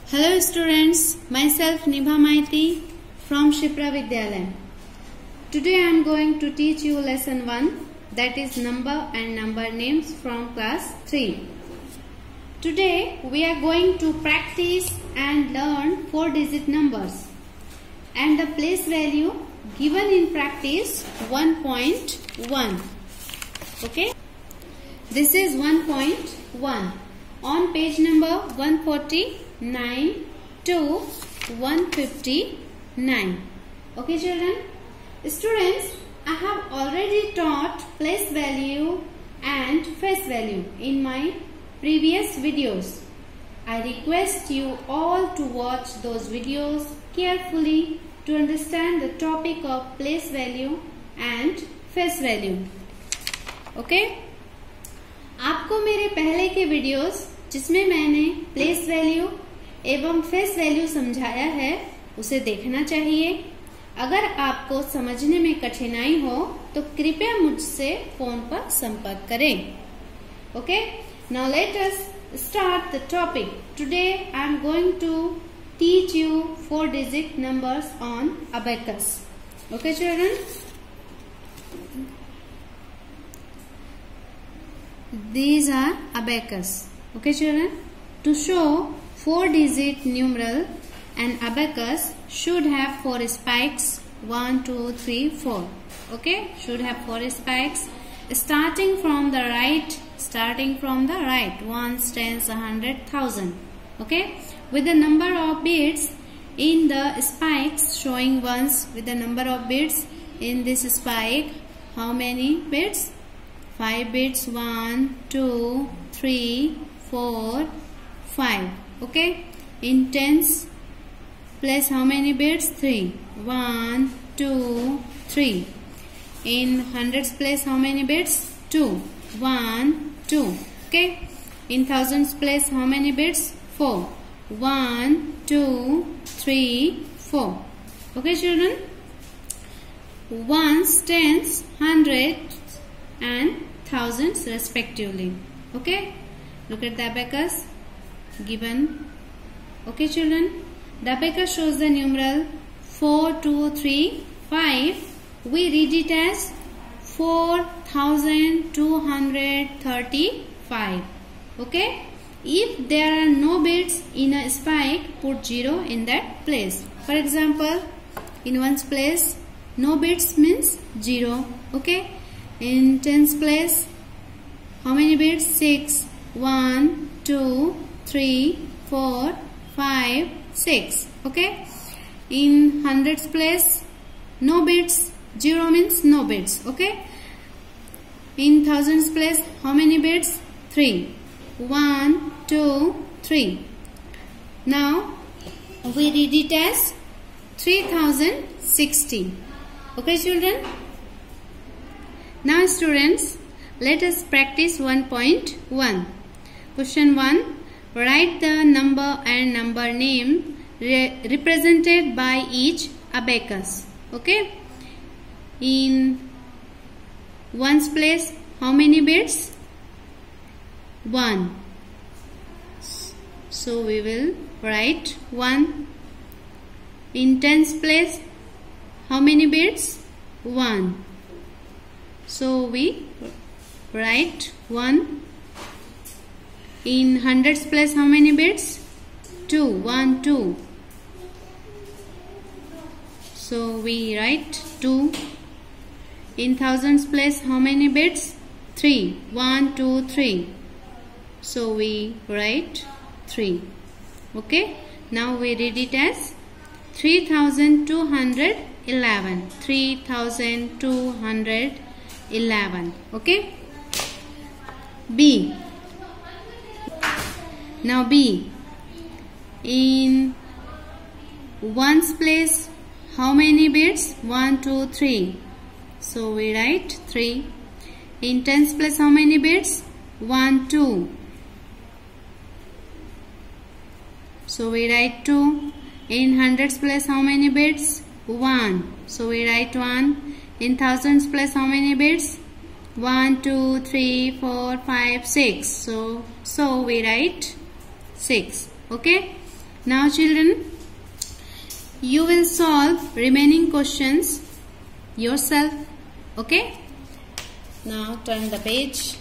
Hello students, myself Nibha Maiti from Shipra Vidyalaya. Today I am going to teach you lesson 1, that is number and number names from class 3. Today we are going to practice and learn 4-digit numbers and the place value given in practice 1.1. Okay, this is 1.1 on page number 149 to 159. Okay children, students, I have already taught place value and face value in my previous videos. I request you all to watch those videos carefully to understand the topic of place value and face value. Okay? आपको मेरे पहले के videos जिसमें मैंने place value एवं face value समझाया है उसे देखना चाहिए। अगर आपको समझने में कठिनाई हो तो कृपया मुझसे फोन पर संपर्क करें। Okay, now let us start the topic. Today I am going to teach you 4-digit numbers on abacus. Okay children, these are abacus. Okay children, to show 4-digit numeral, an abacus should have 4 spikes. 1, 2, 3, 4. Okay, should have 4 spikes. Starting from the right, ones, tens, 100, 1000. Okay, with the number of beads in the spikes showing ones, with the number of beads in this spike, how many beads? 5 beads. 1, 2, 3, 4, 5. Okay, in tens place how many beads? 3. 1, 2, 3. In hundreds place how many beads? 2. 1, 2. Okay, in thousands place how many beads? 4. 1, 2, 3, 4. Okay children, ones, tens, hundreds and thousands respectively. Okay, look at the abacus given. Okay children, the abacus shows the numeral 4, 2, 3, 5. We read it as 4235. Okay, if there are no beads in a spike, put 0 in that place. For example, in ones place no beads means 0. Okay, in tens place how many beads? 6. 1, 2, 3, 4, 5, 6. Okay, in hundreds place no beads, 0 means no beads. Okay, in thousands place how many beads? 3. 1, 2, 3. Now we read it as 3060. Okay children, now students, let us practice 1.1. Question 1. Write the number and number name represented by each abacus. Okay, in ones place how many beads? 1. So we will write 1. In tens place how many beads? 1. So we write 1. In hundreds place how many beads? 2. 1, 2. So we write 2. In thousands place how many beads? 3. 1, 2, 3. So we write 3. Okay, now we read it as 3211. 3211. Okay, B. Now B. In ones place how many beads? 1, 2, 3. So we write 3. In tens place how many beads? 1, 2. So we write 2. In hundreds place how many beads? 1. So we write 1. In thousands place how many beads? 1, 2, 3, 4, 5, 6. So we write 6. Okay. Now children, you will solve remaining questions yourself. Okay? Now turn the page.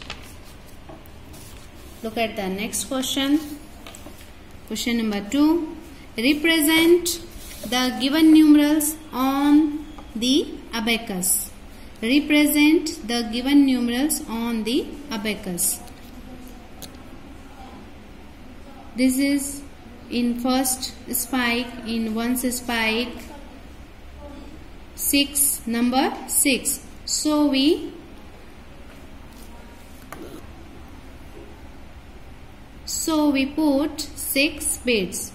Look at the next question. Question number 2. Represent the given numerals on the abacus. Represent the given numerals on the abacus. This is in first spike, in ones spike, 6, number 6. So we put 6 bits.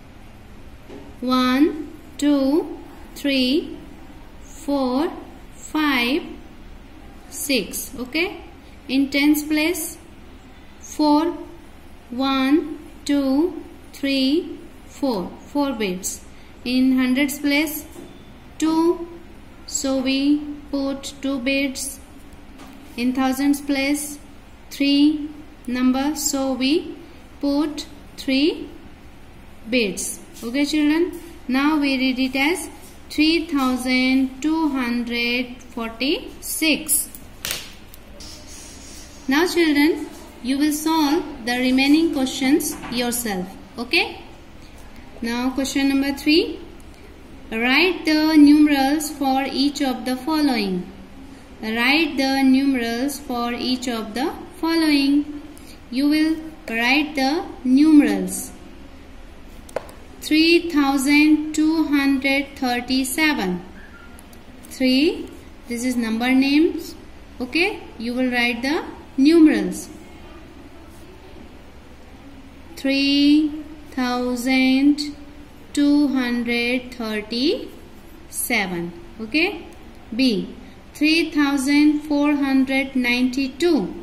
1, 2, 3, 4, 5, 6. Okay. In tens place, 4, 1, 2, 3, 4. 4 bits. In hundreds place, 2. So we put 2 bits. In thousands place, 3 number. So we put 3 bits. Okay children. Now we read it as 3246. Now children, you will solve the remaining questions yourself. Okay. Now question number 3. Write the numerals for each of the following. Write the numerals for each of the following. You will write the numerals. 3237. 3. This is number names. Okay. You will write the numerals. 3237. Okay. B. 3492.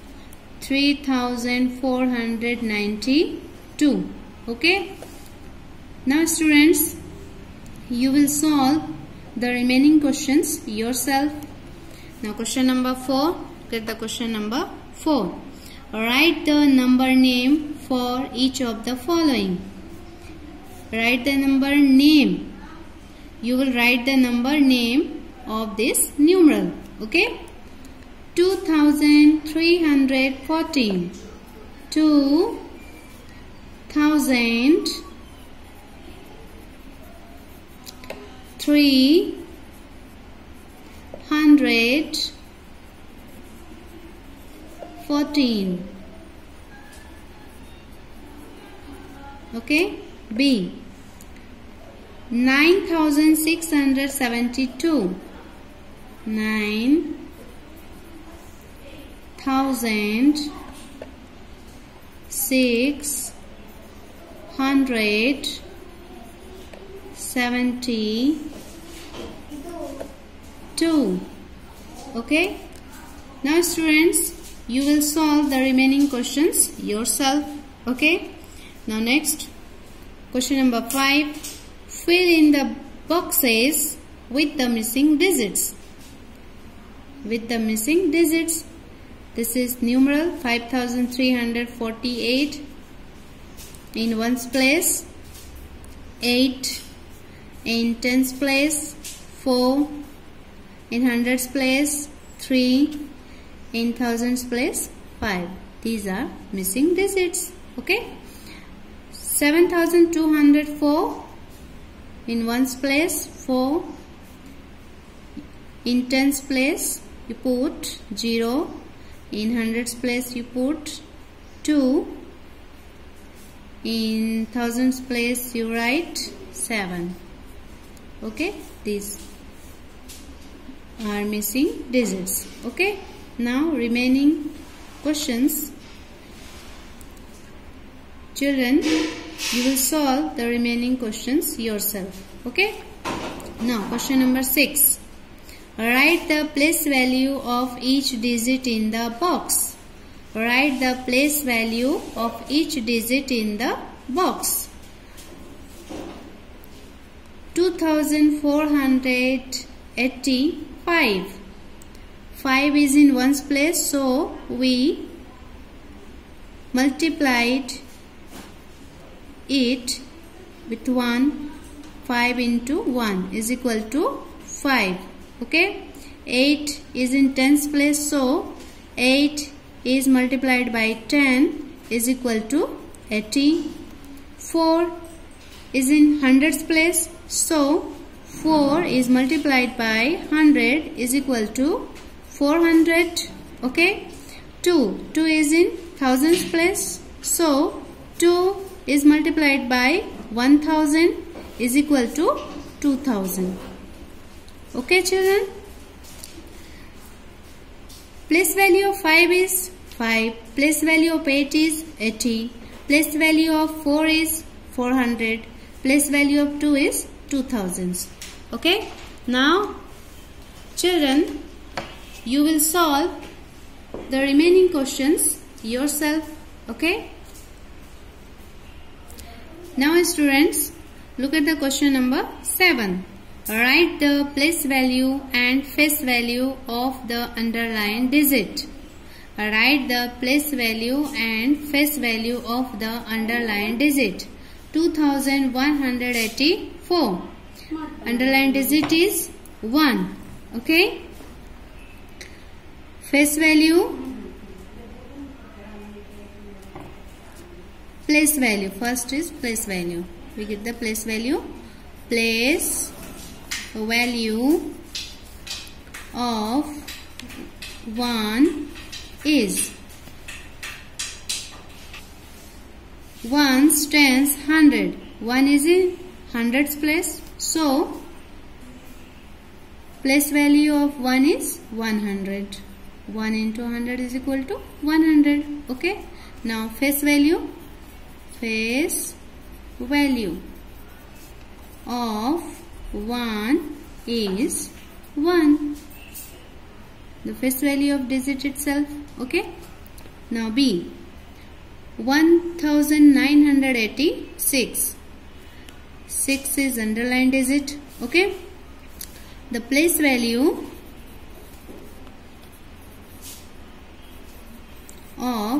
3492. Okay. Now students, you will solve the remaining questions yourself. Now question number 4. Get the question number 4. Write the number name for each of the following. Write the number name. You will write the number name of this numeral. Okay. 2314. 2000. 314. Okay. B. 9672. 9672. Okay. Now students, you will solve the remaining questions yourself. Okay. Now next, question number 5. Fill in the boxes with the missing digits. With the missing digits. This is numeral 5348. In ones place, 8. In tens place, 4. In hundreds place, 3. In thousands place, 5. These are missing digits. Okay. 7204. In ones place, 4. In tens place, you put 0. In hundreds place, you put 2. In thousands place, you write 7. Okay. These are missing digits. Okay. Now remaining questions. Children, you will solve the remaining questions yourself. Okay. Now question number 6. Write the place value of each digit in the box. Write the place value of each digit in the box. 2485. 5 is in ones place, so we multiplied it with 1. 5 into 1 is equal to 5. Okay. 8 is in tens place, so 8 is multiplied by 10 is equal to 80. 4 is in hundreds place, so 4 is multiplied by 100 is equal to 400. Okay. 2 is in thousands place, so 2 is multiplied by 1000 is equal to 2000. Okay children. Place value of 5 is 5. Place value of 8 is 80. Place value of 4 is 400. Place value of 2 is 2000. Okay. Now children, you will solve the remaining questions yourself. Okay. Now students, look at the question number 7. Write the place value and face value of the underlined digit. Write the place value and face value of the underlined digit. 2184. Underlined digit is 1. Okay. Face value. Place value. First is place value. We get the place value. Place value of 1 is 1 tens 100. 1 is in hundreds place, so place value of 1 is 100. 1 into 100 is equal to 100. Okay. Now face value. Face value of 1 is 1. The face value of digit itself. Okay. Now B. 1986. 6 is underlined digit. Okay. The place value of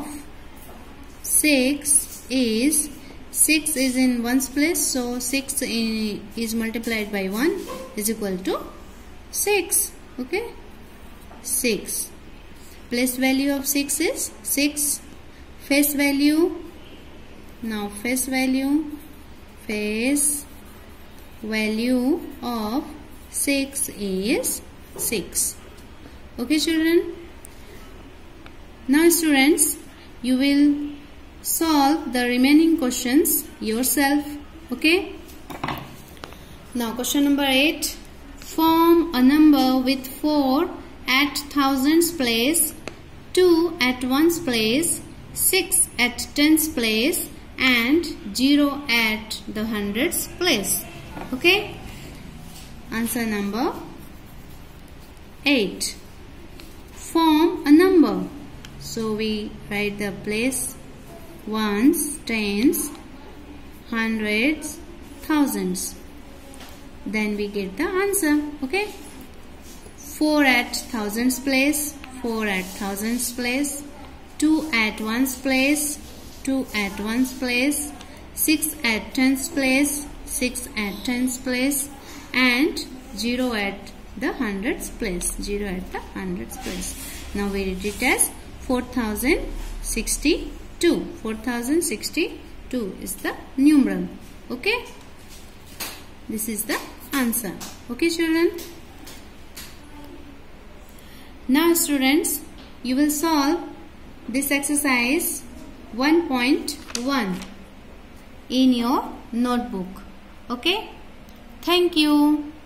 6 is 6 is in ones place, so 6 is multiplied by 1 is equal to 6. Okay. 6. Place value of 6 is 6. Face value. Now face value. Face value of 6 is 6. Okay children. Now students, you will solve the remaining questions yourself. Okay. Now question number 8. Form a number with 4 at thousands place, 2 at ones place, 6 at tens place and 0 at the hundreds place. Okay. Answer number 8. Form a number. So we write the place ones, tens, hundreds, thousands. Then we get the answer. Okay. 4 at thousands place, 4 at thousands place, 2 at ones place, 2 at ones place, 6 at tens place, 6 at tens place and 0 at the hundreds place, 0 at the hundreds place. Now we read it as 4062. 4062 is the numeral. Okay. This is the answer. Okay children. Now students, you will solve this exercise 1.1 in your notebook. Okay. Thank you.